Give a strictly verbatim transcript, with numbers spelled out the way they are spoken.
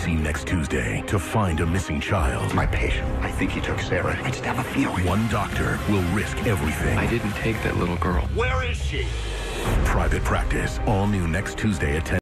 see next Tuesday to find a missing child. My patient. I think he took Sarah. I just have a feeling. One doctor will risk everything. I didn't take that little girl. Where is she? Private Practice. All new next Tuesday at ten.